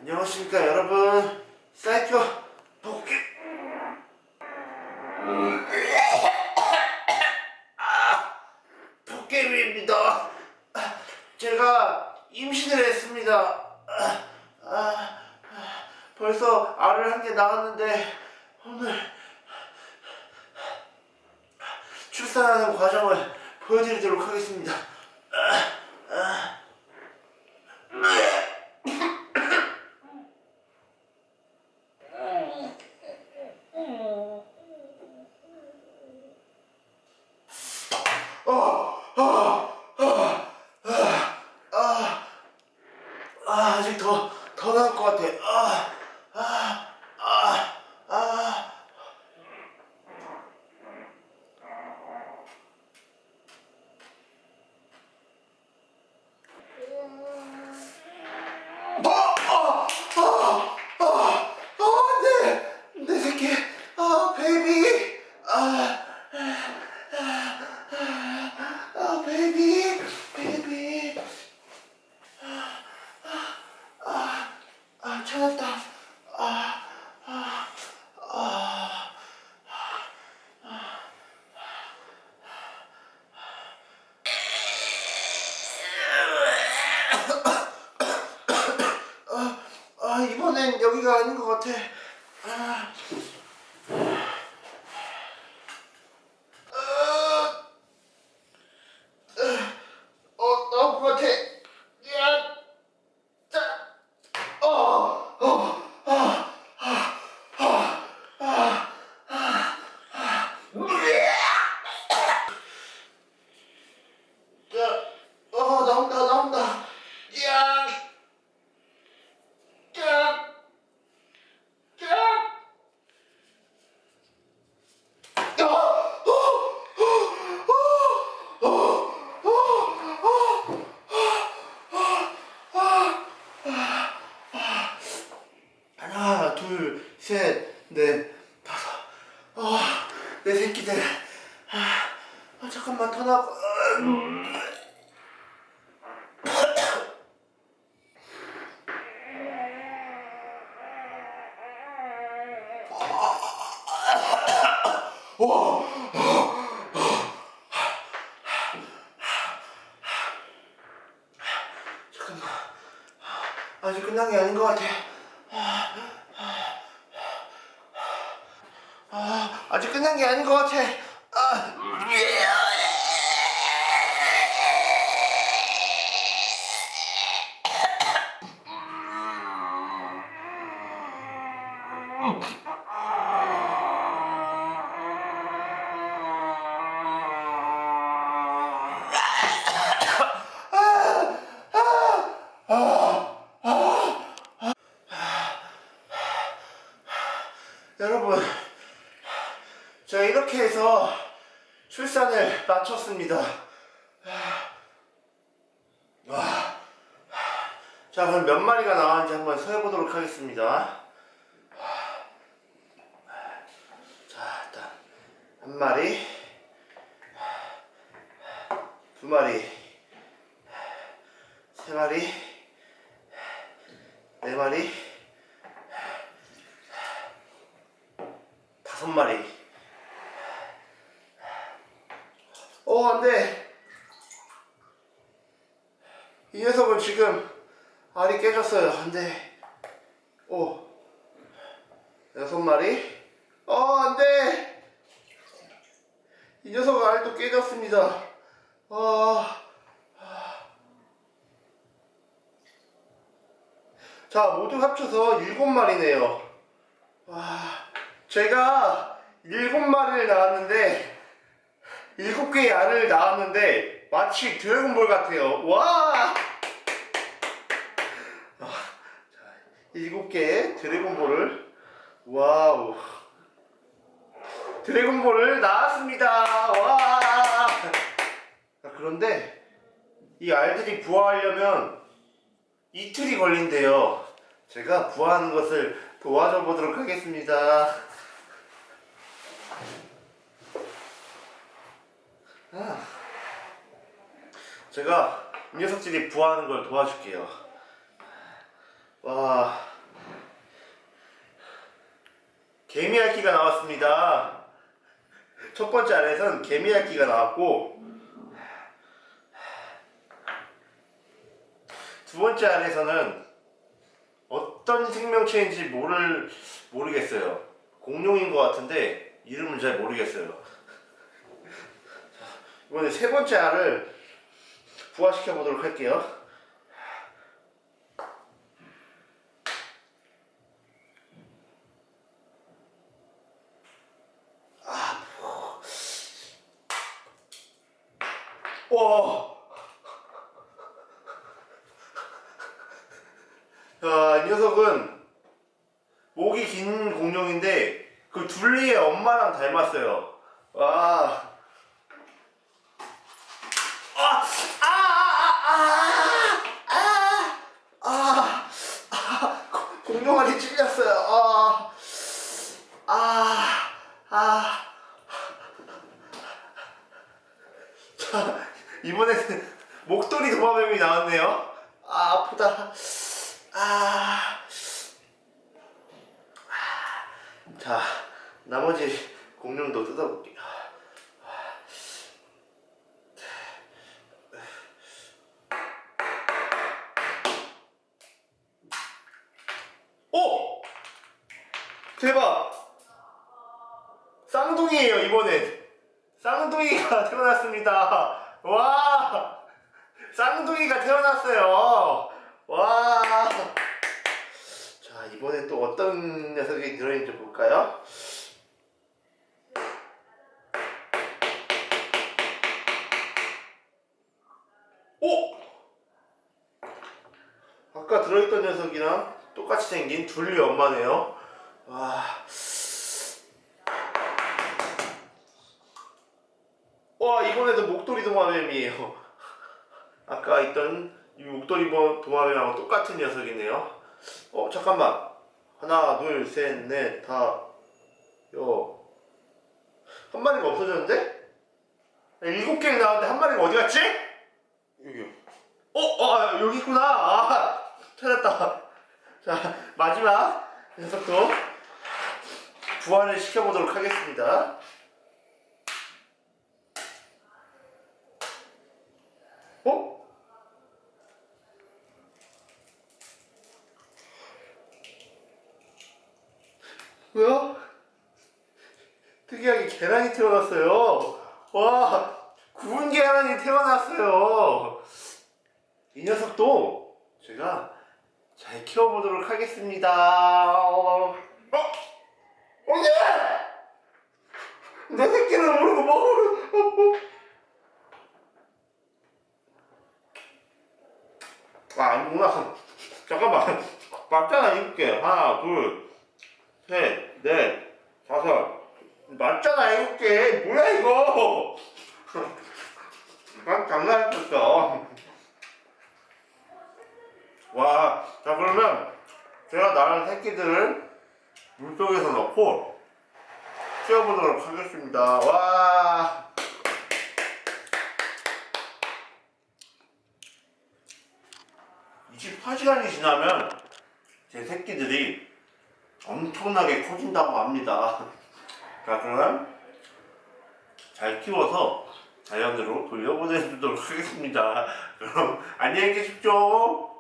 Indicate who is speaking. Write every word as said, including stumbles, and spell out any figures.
Speaker 1: 안녕하십니까 여러분, 사이코 복귀 아, 복귀입니다. 제가 임신을 했습니다. 아, 아, 벌써 알을 한 개 낳았는데 오늘 출산하는 과정을 보여드리도록 하겠습니다. 아, 아. 아, 아직 더, 더 나을 것 같아. 아, 아, 아, 아. 어, 어, 어, 어, 어, 내, 내 새끼. 아, 베이비. 아, 아, 아, 베이비. 베이비. 아, 아, 찾았다. 아, 아, 아. 아, 이번엔 여기가 아닌 것 같아. 아, 아, 어, 나올 것 같아. 야, 자, 어, 어, 아, 아, 아, 아, 아, 아. 자, 어, 나온다, 나온다. 야, 야, 야. 하나, 둘, 셋, 넷, 다섯. 아, 내 새끼들. 아, 아, 잠깐만 더 나고. 와. 잠깐만. 아직 끝난 게 아닌 것 같아. 아, 아직 끝난 게 아닌 것 같아. 아. 여러분, 제가 이렇게 해서 출산을 마쳤습니다. 와. 자, 그럼 몇 마리가 나왔는지 한번 세어보도록 하겠습니다. 자, 일단 한 마리, 두 마리, 세 마리, 네 마리, 다섯 마리. 어, 안돼. 이 녀석은 지금 알이 깨졌어요. 안돼. 오, 여섯 마리. 어, 안돼. 이 녀석 알도 깨졌습니다. 아, 자, 모두 합쳐서 일곱 마리네요. 와, 제가 일곱 마리를 낳았는데 일곱 개의 알을 낳았는데 마치 드래곤볼 같아요. 와! 일곱 개의 드래곤볼을, 와우, 드래곤볼을 낳았습니다. 와! 그런데 이 알들이 부화하려면 이틀이 걸린대요. 제가 부화하는 것을 도와줘 보도록 하겠습니다. 아, 제가 이 녀석들이 부화하는 걸 도와줄게요. 와, 개미핥기가 나왔습니다. 첫 번째 알에선 개미핥기가 나왔고, 두 번째 알에서는 어떤 생명체인지 모를, 모르겠어요. 공룡인 것 같은데 이름은 잘 모르겠어요. 이번에 세 번째 알을 부화시켜 보도록 할게요. 아, 와, 아, 이 녀석은 목이 긴 공룡인데 그 둘리의 엄마랑 닮았어요. 와. 아, 아, 아, 아, 아, 아, 공룡알이 찔렸어요. 아, 아, 아. 자, 이번에는 목도리 도마뱀이 나왔네요. 아, 아프다. 아. 자, 나머지 공룡도 뜯어볼게요. 오! 대박! 쌍둥이에요, 이번엔. 쌍둥이가 태어났습니다. 와! 쌍둥이가 태어났어요. 와! 자, 이번엔 또 어떤 녀석이 들어있는지 볼까요? 오! 아까 들어있던 녀석이랑 똑같이 생긴 둘리 엄마네요. 와. 와, 이번에도 목도리 도마뱀이에요. 아까 있던 이 목도리 도마뱀하고 똑같은 녀석이네요. 어, 잠깐만. 하나, 둘, 셋, 넷, 다, 여. 한 마리가 없어졌는데? 일곱 개 나왔는데 한 마리가 어디 갔지? 여기. 어, 어, 아, 여기 있구나. 아, 찾았다. 자, 마지막 녀석도 부활을 시켜보도록 하겠습니다. 어? 뭐야? 특이하게 계란이 태어났어요. 와, 구운 계란이 태어났어요. 이 녀석도 제가 잘 키워보도록 하겠습니다. 어? 언니! 내 새끼는 모르고 먹어. 아, 아니구나. 잠깐만. 맞잖아, 일곱 개. 하나, 둘, 셋, 넷, 다섯. 맞잖아, 일곱 개. 뭐야, 이거? 난 장난했었어. 와, 자, 그러면 제가 낳은 새끼들을 물속에서 넣고 키워보도록 하겠습니다. 와. 이십사 시간이 지나면 제 새끼들이 엄청나게 커진다고 합니다. 자, 그러면 잘 키워서 자연으로 돌려보내도록 하겠습니다. 그럼 안녕히 계십시오.